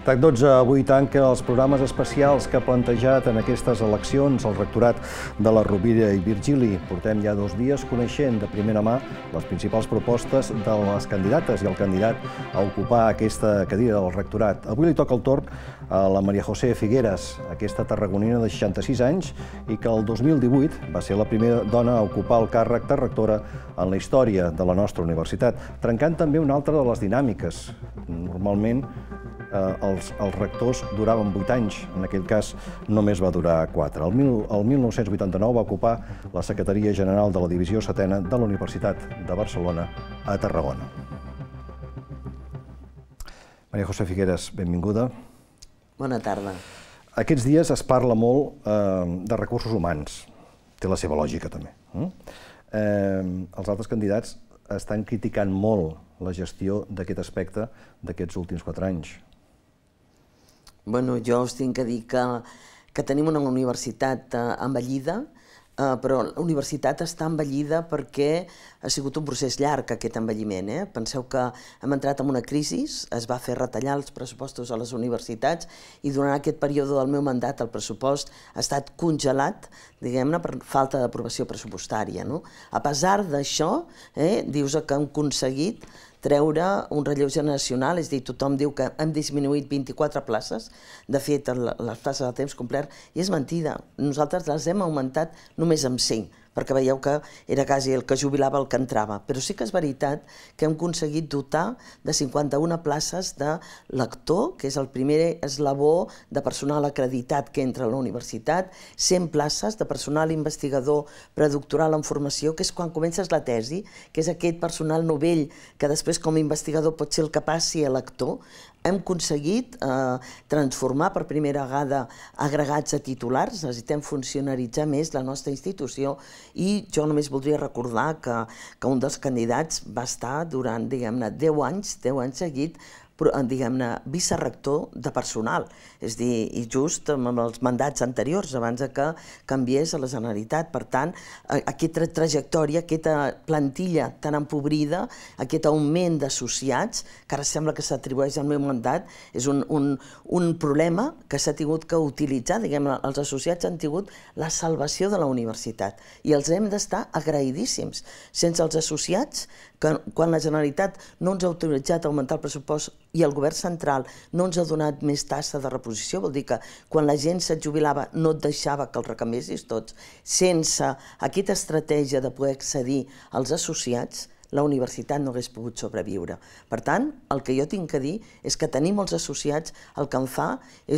TAC12 avui tanca els programes especials que ha plantejat en aquestes eleccions el rectorat de la Rovira i Virgili. Portem ja 2 dies coneixent de primera mà les principals propostes de les candidates i el candidat a ocupar aquesta cadira del rectorat. Avui li toca el torn a la Maria José Figueras, aquesta tarragonina de 66 anys i que el 2018 va ser la primera dona a ocupar el càrrec de rectora en la història de la nostra universitat, trencant també una altra de les dinàmiques. Normalment els rectors duraven 8 anys, en aquell cas només va durar 4. El 1989 va ocupar la Secretaria General de la Divisió Setena de la Universitat de Barcelona a Tarragona. Maria José Figueras, benvinguda. Bona tarda. Aquests dies es parla molt de recursos humans. Té la seva lògica, també. Els altres candidats estan criticant molt la gestió d'aquest aspecte d'aquests últims 4 anys. Bueno, jo us tinc que dir que tenim una universitat envellida, però la universitat està envellida perquè ha sigut un procés llarg, aquest envelliment. Penseu que hem entrat en una crisi, es va fer retallar els pressupostos a les universitats i durant aquest període del meu mandat el pressupost ha estat congelat, diguem-ne, per falta d'aprovació pressupostària. A pesar d'això, dius que hem aconseguit treure un relleu generacional, és a dir, tothom diu que hem disminuït 24 places, de fet, les places a temps complet, i és mentida. Nosaltres les hem augmentat només amb 5, perquè veieu que era quasi el que jubilava el que entrava. Però sí que és veritat que hem aconseguit dotar de 51 places de lector, que és el primer eslabó de personal acreditat que entra a la universitat, 100 places de personal investigador predoctoral en formació, que és quan comences la tesi, que és aquest personal novell que després com a investigador pot ser el que passi a lector. Hem aconseguit transformar per primera vegada agregats a titulars, necessitem funcionaritzar més la nostra institució i jo només voldria recordar que un dels candidats va estar durant, diguem-ne, 10 anys seguit, diguem-ne, vicerector de personal, és a dir, i just amb els mandats anteriors, abans que canviés a la Generalitat. Per tant, aquesta trajectòria, aquesta plantilla tan empobrida, aquest augment d'associats, que ara sembla que s'atribueix al meu mandat, és un problema que s'ha tingut que utilitzar, diguem-ne, els associats han tingut la salvació de la universitat i els hem d'estar agraïdíssims. Sense els associats, quan la Generalitat no ens ha autoritzat a augmentar el pressupost i el govern central no ens ha donat més tassa de reposició, vol dir que quan la gent se't jubilava no et deixava que els recanviessis tots, sense aquesta estratègia de poder accedir als associats, la universitat no hagués pogut sobreviure. Per tant, el que jo tinc que dir és que tenir molts associats el que em fa és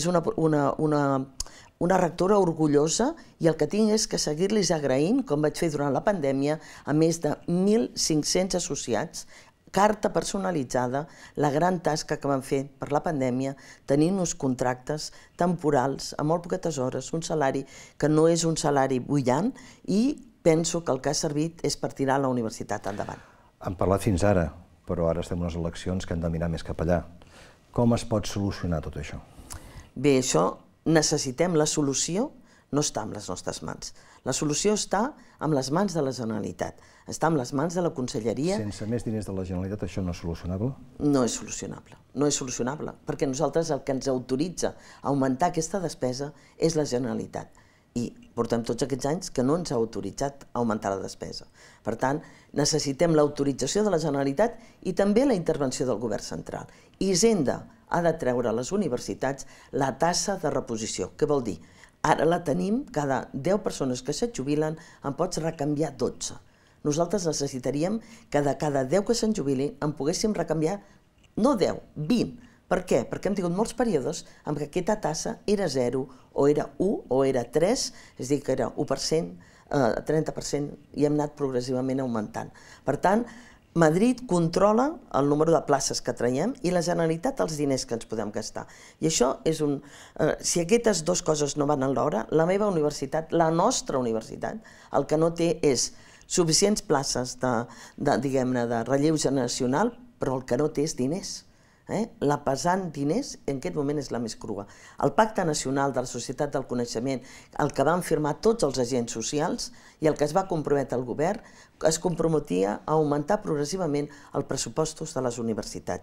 una rectora orgullosa i el que tinc és que seguir-los agraint, com vaig fer durant la pandèmia, a més de 1.500 associats, carta personalitzada, la gran tasca que van fer per la pandèmia, tenint uns contractes temporals, a molt poquetes hores, un salari que no és un salari bullant i penso que el que ha servit és per tirar la universitat endavant. Hem parlat fins ara, però ara estem en unes eleccions que hem de mirar més cap allà. Com es pot solucionar tot això? Bé, això necessitem la solució, no està en les nostres mans. La solució està en les mans de la Generalitat, està en les mans de la Conselleria. Sense més diners de la Generalitat això no és solucionable? No és solucionable, no és solucionable, perquè nosaltres el que ens autoritza a augmentar aquesta despesa és la Generalitat. I portem tots aquests anys que no ens ha autoritzat a augmentar la despesa. Per tant, necessitem l'autorització de la Generalitat i també la intervenció del govern central. Hisenda ha de treure a les universitats la tassa de reposició. Què vol dir? Ara la tenim, cada 10 persones que se't jubilen en pots recanviar 12. Nosaltres necessitaríem que de cada 10 que se'n jubilin en poguéssim recanviar no 10, 20. Per què? Perquè hem tingut molts períodes en què aquesta tassa era 0, o era 1, o era 3, és a dir, que era 1%, 30%, i hem anat progressivament augmentant. Per tant, Madrid controla el número de places que traiem i la Generalitat els diners que ens podem gastar. I això és un... Si aquestes dues coses no van alhora, la meva universitat, la nostra universitat, el que no té és suficients places de relleu generacional, però el que no té és diners. La pesant diners en aquest moment és la més crua. El Pacte Nacional de la Societat del Coneixement, el que van firmar tots els agents socials i el que es va comprometre el govern, es comprometia a augmentar progressivament els pressupostos de les universitats.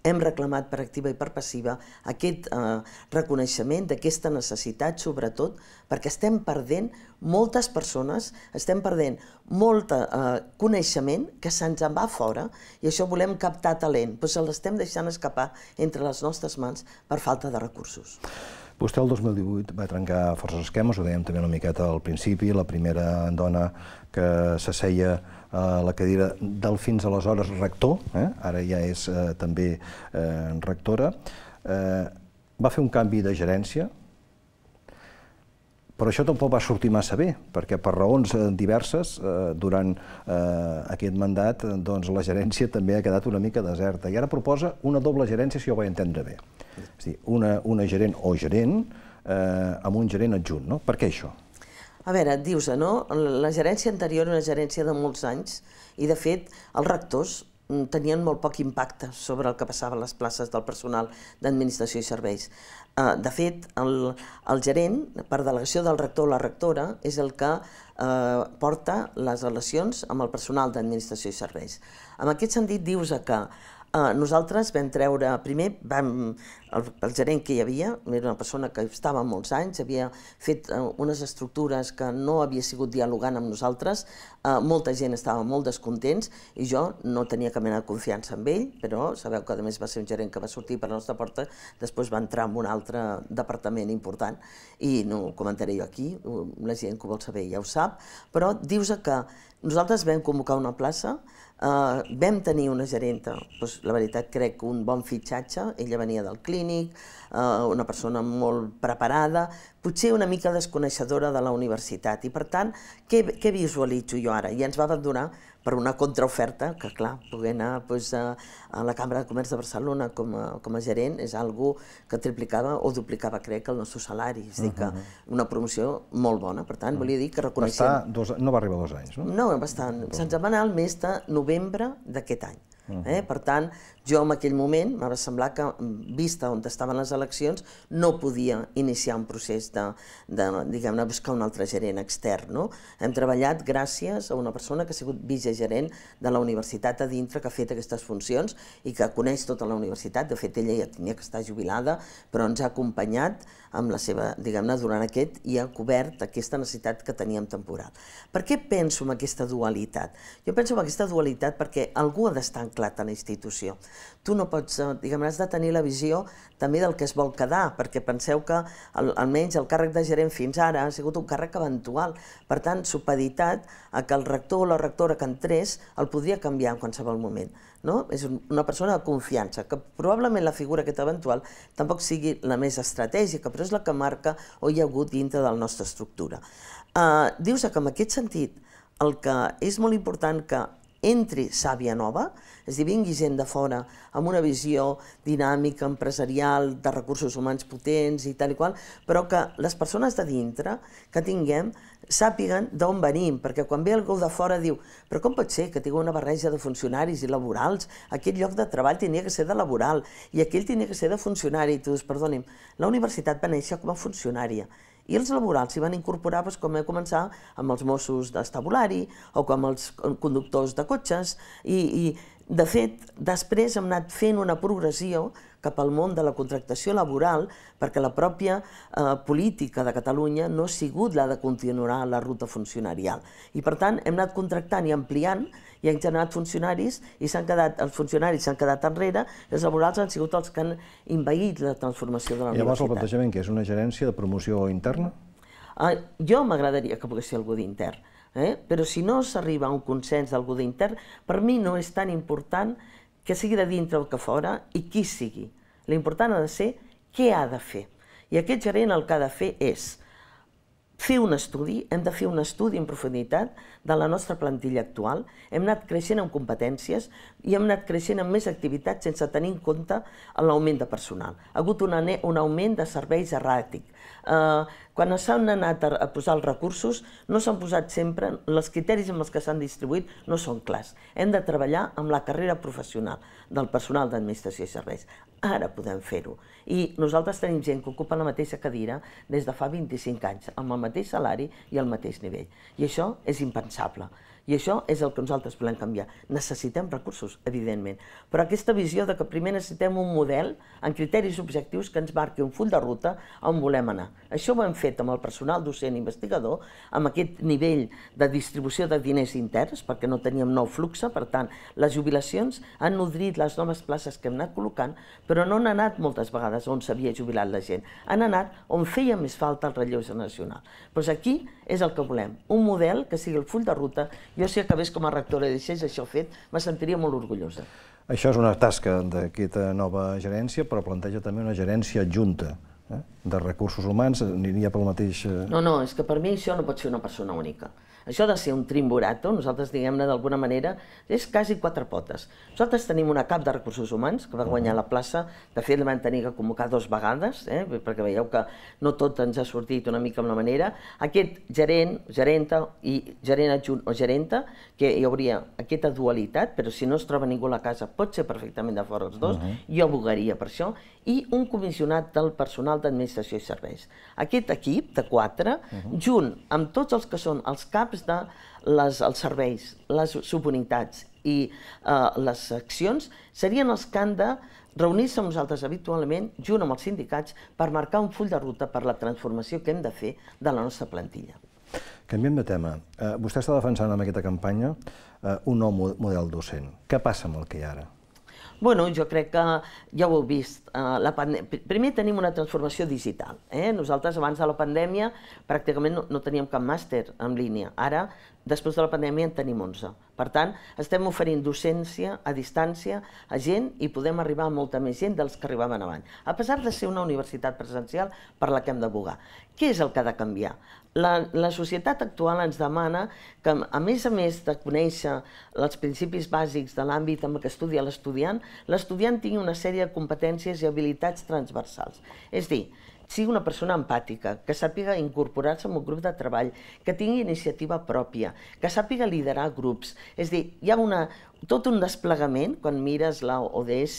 hem reclamat per activa i per passiva aquest reconeixement d'aquesta necessitat, sobretot perquè estem perdent moltes persones, estem perdent molt coneixement que se'ns en va fora i això volem captar talent, però se l'estem deixant escapar entre les nostres mans per falta de recursos. Vostè el 2018 va trencar forces esquemes, ho dèiem també una miqueta al principi, la primera dona que s'asseia a la cadira del fins aleshores rector, ara ja és també rectora. Va fer un canvi de gerència, però això tampoc va sortir massa bé, perquè per raons diverses, durant aquest mandat, la gerència també ha quedat una mica deserta. I ara proposa una doble gerència, si jo ho vaig entendre bé. És a dir, una gerent o gerent amb un gerent adjunt, no? Per què això? A veure, dius, no? La gerència anterior era una gerència de molts anys i, de fet, els rectors tenien molt poc impacte sobre el que passava a les places del personal d'administració i serveis. De fet, el gerent, per delegació del rector o la rectora, és el que porta les relacions amb el personal d'administració i serveis. En aquest sentit, dius que nosaltres vam treure, primer, el gerent que hi havia, era una persona que estava molts anys, havia fet unes estructures que no havia sigut dialogant amb nosaltres, molta gent estava molt descontents i jo no tenia cap mena de confiança en ell, però sabeu que a més va ser un gerent que va sortir per la nostra porta, després va entrar en un altre departament important i no ho comentaré jo aquí, la gent que ho vol saber ja ho sap, però dius que nosaltres vam convocar una plaça, vam tenir una gerenta, la veritat crec que un bon fitxatge, ella venia del clínic, una persona molt preparada, potser una mica desconeixedora de la universitat i per tant, què visualitzo jo ara? I ens va donar per una contraoferta, que clar, poder anar a la Cambra de Comerç de Barcelona com a gerent és algo que triplicava o duplicava, crec, el nostre salari. És a dir, que una promoció molt bona. Per tant, volia dir que reconeixem... No va arribar a 2 anys, no? No, bastant. Se'ns va anar el mes de novembre d'aquest any. Per tant, jo en aquell moment m'ha semblat que, vista on estaven les eleccions, no podia iniciar un procés de diguem-ne, buscar un altre gerent extern. Hem treballat gràcies a una persona que ha sigut vicegerent de la universitat a dintre, que ha fet aquestes funcions i que coneix tota la universitat. De fet, ella ja tenia que estar jubilada, però ens ha acompanyat amb la seva, diguem-ne, durant aquest i ha cobert aquesta necessitat que teníem temporal. Per què penso en aquesta dualitat? Jo penso en aquesta dualitat perquè algú ha d'estar anclat a la institució. Tu no pots, diguem-ne, has de tenir la visió també del que es vol quedar, perquè penseu que almenys el càrrec de gerent fins ara ha sigut un càrrec eventual. Per tant, supeditat a que el rector o la rectora que entrés el podria canviar en qualsevol moment. És una persona de confiança, que probablement la figura aquesta eventual tampoc sigui la més estratègica, però és la que marca o hi ha hagut dintre de la nostra estructura. Dius que en aquest sentit el que és molt important que entri sàvia nova, és a dir, vingui gent de fora amb una visió dinàmica, empresarial, de recursos humans potents i tal i qual, però que les persones de dintre que tinguem sàpiguen d'on venim, perquè quan ve algú de fora diu però com pot ser que tingui una barreja de funcionaris i laborals? Aquest lloc de treball tenia que ser de laboral i aquell tenia que ser de funcionari. I tu dius, perdoni'm, la universitat va néixer com a funcionària i els laborals s'hi van incorporar com vam començar amb els Mossos d'estabulari o com els conductors de cotxes i de fet després hem anat fent una progressió cap al món de la contractació laboral perquè la pròpia política de Catalunya no ha sigut la de continuar la ruta funcionarial. I per tant hem anat contractant i ampliant i han generat funcionaris i els funcionaris s'han quedat enrere i els laborals han sigut els que han envaït la transformació de la universitat. Llavors el plantejament que és una gerència de promoció interna? Jo m'agradaria que pogués ser algú d'intern, però si no s'arriba a un consens d'algú d'intern, per mi no és tan important que sigui de dintre o que fora i qui sigui. L'important ha de ser què ha de fer. I aquest gerent el que ha de fer és fer un estudi, hem de fer un estudi en profunditat de la nostra plantilla actual, hem anat creixent en competències i hem anat creixent en més activitats sense tenir en compte l'augment de personal. Ha hagut un augment de serveis erràtic. Quan s'han anat a posar els recursos, no s'han posat sempre, els criteris amb els que s'han distribuït no són clars. Hem de treballar amb la carrera professional del personal d'administració i serveis. Ara podem fer-ho. I nosaltres tenim gent que ocupa la mateixa cadira des de fa 25 anys, amb el mateix salari i el mateix nivell. I això és impensable. I això és el que nosaltres volem canviar. Necessitem recursos, evidentment, però aquesta visió de que primer necessitem un model amb criteris objectius que ens marqui un full de ruta on volem anar. Això ho hem fet amb el personal docent investigador, amb aquest nivell de distribució de diners interns, perquè no teníem nou flux, per tant, les jubilacions han nodrit les noves places que hem anat col·locant, però no han anat moltes vegades on s'havia jubilat la gent, han anat on feia més falta el relleu generacional. Doncs aquí és el que volem, un model que sigui el full de ruta. Jo, si acabés com a rectora i deixés això fet, me sentiria molt orgullosa. Això és una tasca d'aquesta nova gerència, però planteja també una gerència adjunta de recursos humans, aniria pel mateix... No, és que per mi això no pot ser una persona única. Això ha de ser un triumvirato, nosaltres, diguem-ne, d'alguna manera, és quasi quatre potes. Nosaltres tenim una cap de recursos humans, que va guanyar la plaça, de fet la vam tenir que convocar 2 vegades, perquè veieu que no tot ens ha sortit una mica amb la manera. Aquest gerent, gerenta i gerent adjunt o gerenta, que hi hauria aquesta dualitat, però si no es troba ningú a la casa pot ser perfectament de fora els dos, jo abogaria per això, i un comissionat del personal d'administració i serveis. Aquest equip de 4, junt amb tots els que són els caps dels serveis, les subunitats i les seccions, serien els que han de reunir-se amb nosaltres habitualment, junt amb els sindicats, per marcar un full de ruta per la transformació que hem de fer de la nostra plantilla. Canviem de tema. Vostè està defensant amb aquesta campanya un nou model docent. Què passa amb el que hi ha ara? Bueno, jo crec que ja ho heu vist. Primer tenim una transformació digital. Nosaltres abans de la pandèmia pràcticament no teníem cap màster en línia. Ara, després de la pandèmia, en tenim 11. Per tant, estem oferint docència a distància a gent i podem arribar a molta més gent dels que arribaven abans. A pesar de ser una universitat presencial per la que hem d'abogar. Què és el que ha de canviar? La societat actual ens demana que, a més de conèixer els principis bàsics de l'àmbit en què estudia l'estudiant tingui una sèrie de competències i habilitats transversals. És a dir, sigui una persona empàtica, que sàpiga incorporar-se en un grup de treball, que tingui iniciativa pròpia, que sàpiga liderar grups. És a dir, hi ha tot un desplegament, quan mires la ODS,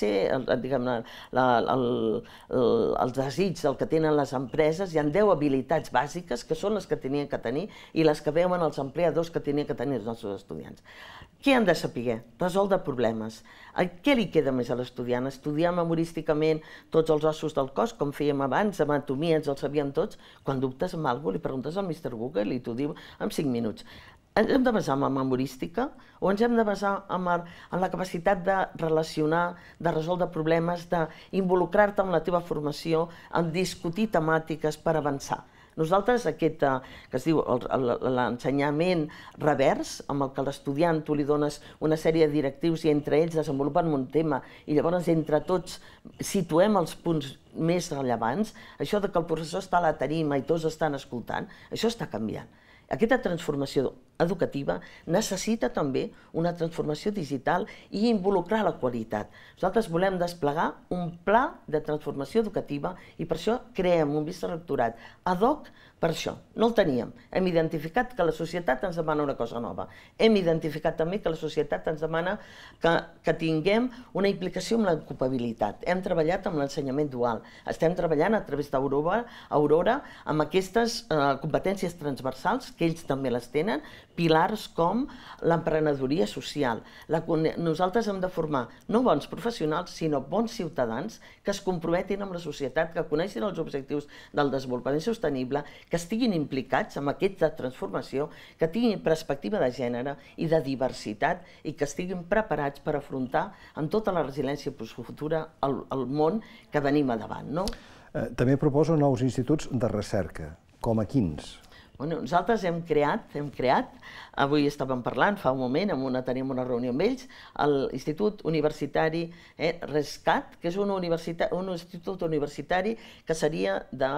el desig del que tenen les empreses, hi ha 10 habilitats bàsiques que són les que tenien que tenir i les que veuen els empleadors que tenien que tenir els nostres estudiants. Què han de saber? Resoldre problemes. Què li queda més a l'estudiant? Estudiar memorísticament tots els ossos del cos, com fèiem abans, anatomia, ens els sabíem tots. Quan dubtes amb alguna cosa, li preguntes al Mr. Google i t'ho diu en 5 minuts. Ens hem de basar en la memorística o ens hem de basar en la capacitat de relacionar, de resoldre problemes, d'involucrar-te en la teva formació, en discutir temàtiques per avançar? Nosaltres, aquest que es diu l'ensenyament revers, amb el que a l'estudiant tu li dones una sèrie de directius i entre ells desenvolupen un tema i llavors entre tots situem els punts més rellevants, això que el professor està a la tarima i tots estan escoltant, això està canviant. Aquesta transformació educativa necessita també una transformació digital i involucrar la qualitat. Nosaltres volem desplegar un pla de transformació educativa i per això creem un vicerectorat ad hoc per això. No el teníem. Hem identificat que la societat ens demana una cosa nova. Hem identificat també que la societat ens demana que tinguem una implicació amb l'ocupabilitat. Hem treballat amb l'ensenyament dual. Estem treballant a través d'Aurora amb aquestes competències transversals, que ells també les tenen, pilars com l'emprenedoria social. Nosaltres hem de formar no bons professionals, sinó bons ciutadans que es comprometin amb la societat, que coneixin els objectius del desenvolupament sostenible, que estiguin implicats en aquesta transformació, que tinguin perspectiva de gènere i de diversitat i que estiguin preparats per afrontar amb tota la resiliència futura el món que venim a davant. També proposa nous instituts de recerca. Com a quins? Nosaltres hem creat, avui estàvem parlant fa un moment, teníem una reunió amb ells, l'Institut Universitari RESCAT, que és un institut universitari que seria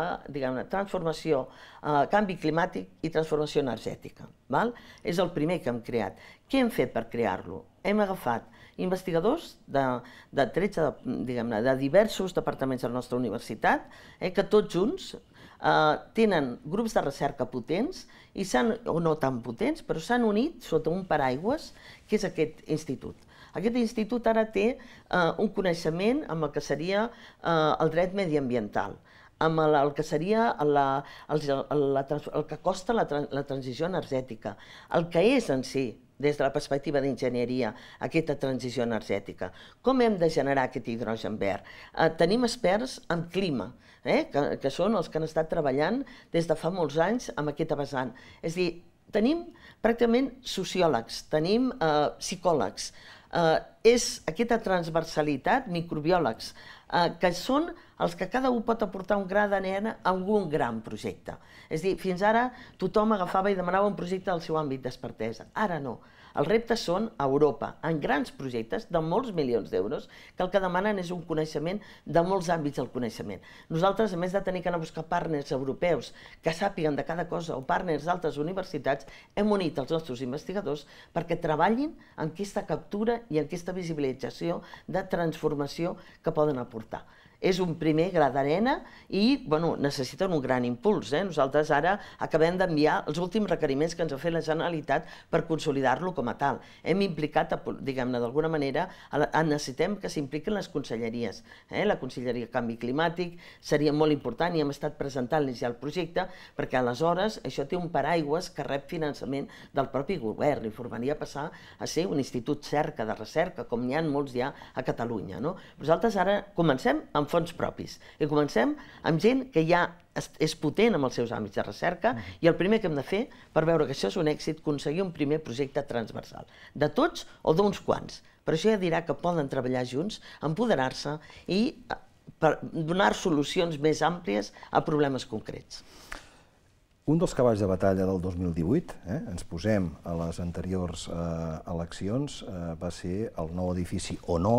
de transformació, canvi climàtic i transformació energètica. És el primer que hem creat. Què hem fet per crear-lo? Hem agafat investigadors de diversos departaments de la nostra universitat, que tots junts tenen grups de recerca potents, o no tan potents, però s'han unit sota un paraigües, que és aquest institut. Aquest institut ara té un coneixement amb el que seria el dret mediambiental, amb el que seria el que costa la transició energètica, el que és en si des de la perspectiva d'enginyeria, aquesta transició energètica? Com hem de generar aquest hidrogen verd? Tenim experts en clima, que són els que han estat treballant des de fa molts anys amb aquesta vessant. És a dir, tenim pràcticament sociòlegs, tenim psicòlegs, és aquesta transversalitat, microbiòlegs, que són els que cada un pot aportar un gra d'arena a algun gran projecte. És a dir, fins ara tothom agafava i demanava un projecte del seu àmbit d'expertesa. Ara no. Els reptes són a Europa, en grans projectes de molts milions d'euros, que el que demanen és un coneixement de molts àmbits del coneixement. Nosaltres, a més de tenir que anar a buscar partners europeus que sàpiguen de cada cosa o partners d'altres universitats, hem unit els nostres investigadors perquè treballin en aquesta captura i en aquesta visibilització de transformació que poden aportar. És un primer gra d'arena i necessiten un gran impuls. Nosaltres ara acabem d'enviar els últims requeriments que ens ha fet la Generalitat per consolidar-lo com a tal. Hem implicat, diguem-ne, d'alguna manera, necessitem que s'impliquin les conselleries. La Conselleria de Canvi Climàtic seria molt important i hem estat presentant-los ja el projecte perquè aleshores això té un paraigües que rep finançament del propi govern i formaria a passar a ser un institut cerca de recerca, com n'hi ha molts ja a Catalunya. Nosaltres ara comencem amb fons propis i comencem amb gent que ja és potent amb els seus àmbits de recerca i el primer que hem de fer per veure que això és un èxit, aconseguir un primer projecte transversal, de tots o d'uns quants, però això ja dirà que poden treballar junts, empoderar-se i per donar solucions més àmplies a problemes concrets. Un dels cavalls de batalla del 2018, ens posem a les anteriors eleccions, va ser el nou edifici o no,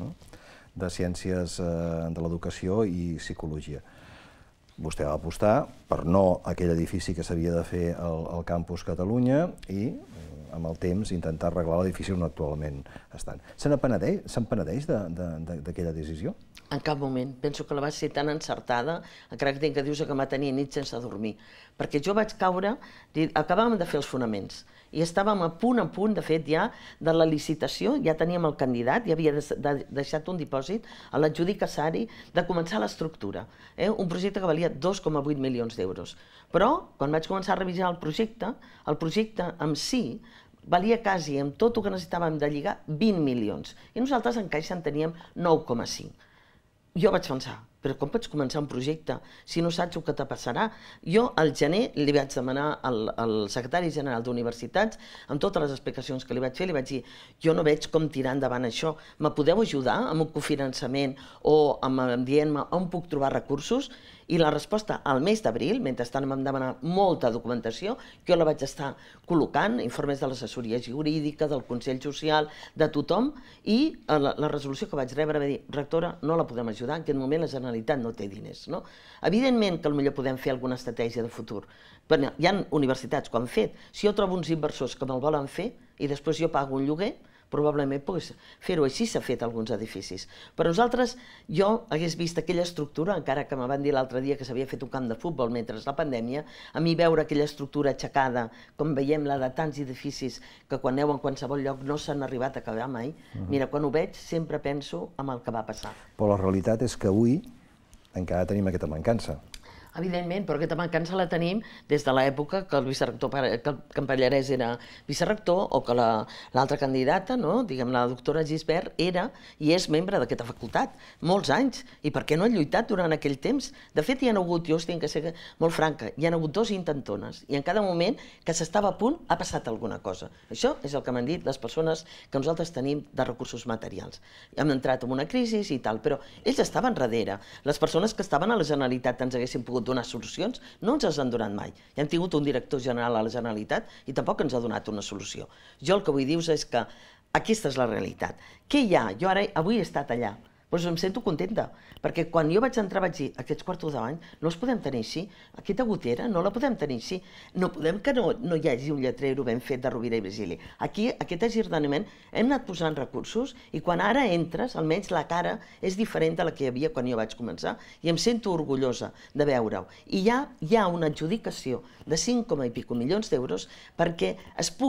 de Ciències de l'Educació i Psicologia. Vostè va apostar per no aquell edifici que s'havia de fer al Campus Catalunya i, amb el temps, intentar arreglar l'edifici on actualment estan. Se'n penedeix d'aquella decisió? En cap moment. Penso que la va ser tan encertada, encara que tinc que dius que va tenir nit sense dormir. Perquè jo vaig caure, acabàvem de fer els fonaments, i estàvem a punt, de fet, ja de la licitació, ja teníem el candidat, ja havia deixat un dipòsit a l'adjudicatari de començar l'estructura. Un projecte que valia 2,8 milions d'euros. Però, quan vaig començar a revisar el projecte en si valia quasi, amb tot el que necessitàvem de lligar, 20 milions. I nosaltres en caixa en teníem 9,5. Jo vaig pensar, però com pots començar un projecte si no saps el que te passarà? Jo al gener li vaig demanar al secretari general d'Universitats, amb totes les explicacions que li vaig fer, li vaig dir, jo no veig com tirar endavant això, me podeu ajudar amb un cofinançament o dient-me on puc trobar recursos? I la resposta al mes d'abril, mentrestant em van demanar molta documentació, jo la vaig estar col·locant, informes de l'assessoria jurídica, del Consell Social, de tothom, i la resolució que vaig rebre va dir, rectora, no la podem ajudar, en aquest moment la Generalitat no té diners. Evidentment que potser podem fer alguna estratègia de futur. Hi ha universitats que ho han fet. Si jo trobo uns inversors que me'l volen fer i després jo pago un lloguer, probablement fer-ho així s'ha fet a alguns edificis. Però nosaltres, jo hagués vist aquella estructura, encara que me van dir l'altre dia que s'havia fet un camp de futbol mentre la pandèmia, a mi veure aquella estructura aixecada, com veiem la de tants edificis que quan aneu en qualsevol lloc no s'han arribat a acabar mai, mira, quan ho veig sempre penso en el que va passar. Però la realitat és que avui encara tenim aquesta mancança. Evidentment, però aquesta mancança la tenim des de l'època que el vicerector Campallarès era vicerector o que l'altra candidata, diguem, la doctora Gisbert, era i és membre d'aquesta facultat, molts anys. I per què no ha lluitat durant aquell temps? De fet, hi ha hagut, jo us tinc que ser molt franca, hi ha hagut 2 intentones i en cada moment que s'estava a punt ha passat alguna cosa. Això és el que m'han dit les persones que nosaltres tenim de recursos materials. Hem entrat en una crisi i tal, però ells estaven darrere. Les persones que estaven a la Generalitat ens haguessin pogut donar solucions, no ens les han donat mai. Ja hem tingut un director general a la Generalitat i tampoc ens ha donat una solució. Jo el que vull dir és que aquesta és la realitat. Què hi ha? Jo avui he estat allà, doncs em sento contenta, perquè quan jo vaig entrar vaig dir, aquests quartos d'any no els podem tenir així, aquesta gotera no la podem tenir així, no podem que no hi hagi un lletrero ben fet de Rovira i Virgili. Aquí, aquest agirdament, hem anat posant recursos i quan ara entres, almenys la cara és diferent de la que hi havia quan jo vaig començar i em sento orgullosa de veure-ho. I hi ha una adjudicació de 5 i escaig milions d'euros perquè es pugui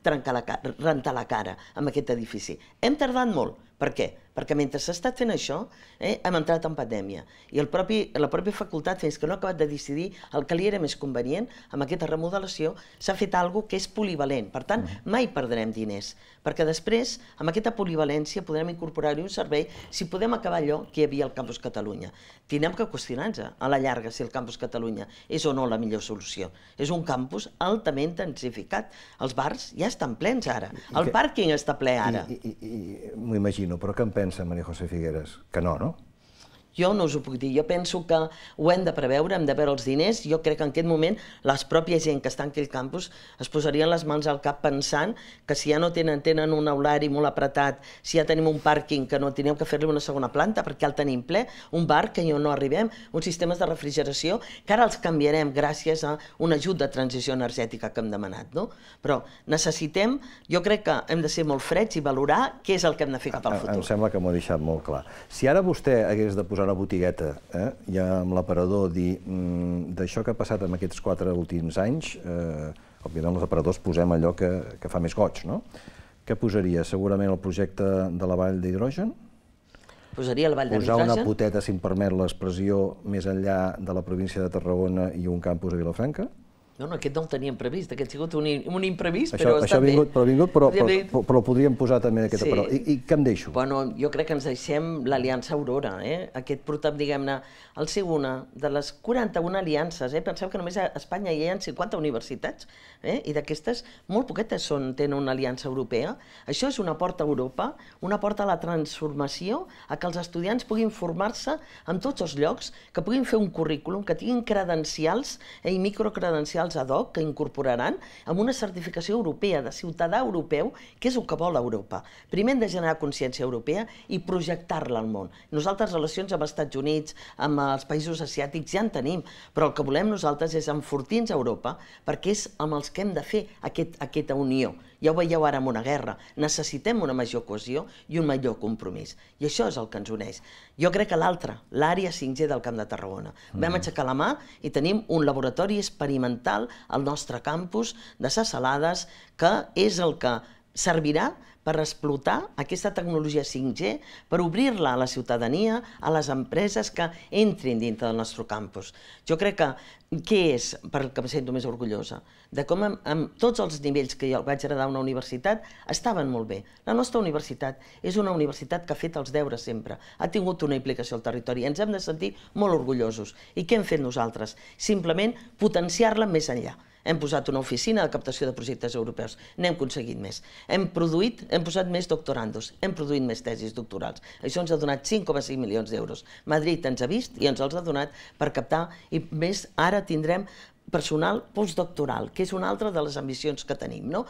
rentar la cara amb aquest edifici. Hem tardat molt. Per què? Perquè mentre s'ha estat fent això, hem entrat en pandèmia. I la pròpia facultat, fins que no ha acabat de decidir el que li era més convenient, amb aquesta remodelació, s'ha fet alguna cosa que és polivalent. Per tant, mai perdrem diners, perquè després, amb aquesta polivalència, podrem incorporar-hi un servei si podem acabar allò que hi havia al Campus Catalunya. Tindrem que qüestionar-nos a la llarga si el Campus Catalunya és o no la millor solució. És un campus altament densificat. Els bars ja estan plens ara. El pàrquing està ple ara. M'ho imagino, però què en pensa María José Figueras? Que no, no? Jo no us ho puc dir. Jo penso que ho hem de preveure, hem de veure els diners. Jo crec que en aquest moment la pròpia gent que està en aquell campus es posarien les mans al cap pensant que si ja no tenen un aulari molt apretat, si ja tenim un pàrquing que no tenim que fer-li una segona planta perquè el tenim ple, un bar que no arribem, uns sistemes de refrigeració que ara els canviarem gràcies a un ajut de transició energètica que hem demanat, no? Però necessitem, jo crec que hem de ser molt freds i valorar què és el que hem de fer cap al futur. Em sembla que m'ho ha deixat molt clar. Si ara vostè hagués de posar una botigueta, ja amb l'aparador, dir d'això que ha passat en aquests 4 últims anys, òbviament els aparadors posem allò que fa més goig, no? Què posaria? Segurament el projecte de la vall d'hidrogen? Posaria la vall d'hidrogen. Posar una poteta, si em permet l'expressió, més enllà de la província de Tarragona i un campus a Vilafranca? No, aquest no el teníem previst, aquest ha sigut un imprevist, però està bé. Això ha vingut, però podríem posar també aquest aparador. I què em deixo? Bueno, jo crec que ens deixem l'Aliança Aurora, aquest protap, diguem-ne, el ser una de les 41 aliances, penseu que només a Espanya hi ha 50 universitats, i d'aquestes molt poquetes tenen una aliança europea. Això és una porta a Europa, una porta a la transformació, a que els estudiants puguin formar-se en tots els llocs, que puguin fer un currículum, que tinguin credencials i microcredencials ad hoc que incorporaran amb una certificació europea de ciutadà europeu, que és el que vol Europa. Primer hem de generar consciència europea i projectar-la al món. Nosaltres relacions amb els Estats Units, amb els països asiàtics ja en tenim, però el que volem nosaltres és enfortir-nos a Europa perquè és amb els que hem de fer aquesta unió. Ja ho veieu ara amb una guerra. Necessitem una major cohesió i un major compromís. I això és el que ens uneix. Jo crec que l'altre, l'àrea 5G del Camp de Tarragona. Vam aixecar la mà i tenim un laboratori experimental al nostre campus de Ses Salades que és el que servirà per explotar aquesta tecnologia 5G, per obrir-la a la ciutadania, a les empreses que entrin dintre del nostre campus. Jo crec que, què és, per el que em sento més orgullosa? De com amb tots els nivells que jo vaig heredar a una universitat estaven molt bé. La nostra universitat és una universitat que ha fet els deures sempre, ha tingut una implicació al territori, ens hem de sentir molt orgullosos. I què hem fet nosaltres? Simplement potenciar-la més enllà. Hem posat una oficina de captació de projectes europeus, n'hem aconseguit més. Hem posat més doctorandos, hem produït més tesis doctorals. Això ens ha donat 5,5 milions d'euros. Madrid ens ha vist i ens els ha donat per captar i més ara tindrem personal postdoctoral, que és una altra de les ambicions que tenim, no?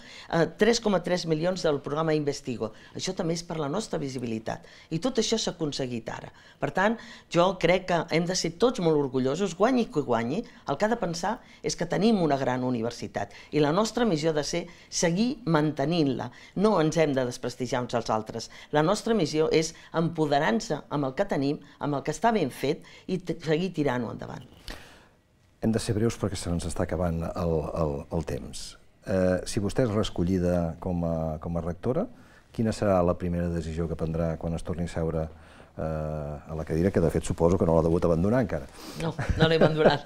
3,3 milions del programa Investigo. Això també és per la nostra visibilitat. I tot això s'ha aconseguit ara. Per tant, jo crec que hem de ser tots molt orgullosos, guanyi qui guanyi. El que ha de pensar és que tenim una gran universitat i la nostra missió ha de ser seguir mantenint-la. No ens hem de desprestigiar uns als altres. La nostra missió és empoderar-nos amb el que tenim, amb el que està ben fet i seguir tirant-ho endavant. Hem de ser breus perquè se'ns està acabant el temps. Si vostè és reescollida com a rectora, quina serà la primera decisió que prendrà quan es torni a seure a la cadira, que de fet suposo que no l'ha degut abandonar encara? No, no l'he abandonat.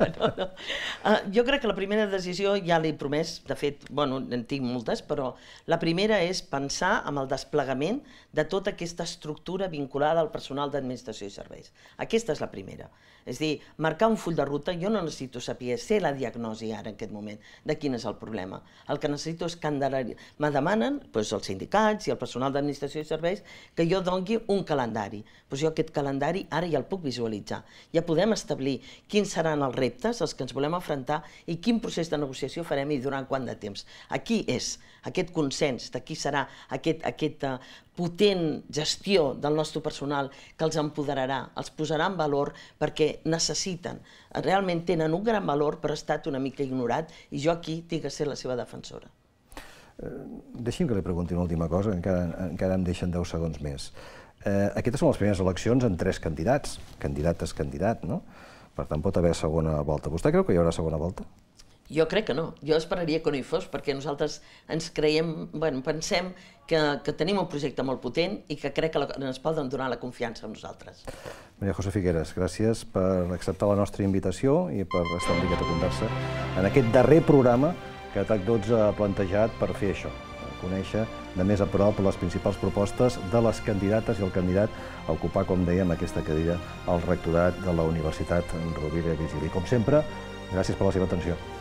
Jo crec que la primera decisió ja l'he promès, de fet, bueno, en tinc moltes, però la primera és pensar en el desplegament de tota aquesta estructura vinculada al personal d'administració i serveis. Aquesta és la primera. És a dir, marcar un full de ruta, jo no necessito saber ser la diagnosi ara en aquest moment de quin és el problema. El que necessito és que me demanen els sindicats i el personal d'administració i serveis que jo doni un calendari. Jo aquest calendari ara ja el puc visualitzar. Ja podem establir quins seran els reptes als que ens volem enfrontar i quin procés de negociació farem i durant quant de temps. Aquí és aquest consens, d'aquí serà aquesta potent gestió del nostre personal que els empoderarà, els posarà en valor perquè necessiten, realment tenen un gran valor però ha estat una mica ignorat i jo aquí tinc que ser la seva defensora. Deixi'm que li pregunti una última cosa, encara em deixen 10 segons més. Aquestes són les primeres eleccions amb 3 candidats, candidat, no? Per tant, pot haver segona volta. Vostè creu que hi haurà segona volta? Jo crec que no. Jo esperaria que no hi fos, perquè nosaltres ens creiem, pensem que tenim un projecte molt potent i que crec que ens poden donar la confiança a nosaltres. Maria José Figueras, gràcies per acceptar la nostra invitació i per establir aquesta conversa en aquest darrer programa que TAC12 ha plantejat per fer això, conèixer de més a prop les principals propostes de les candidates i el candidat a ocupar, com dèiem, aquesta cadira al rectorat de la Universitat Rovira i Virgili. Com sempre, gràcies per la seva atenció.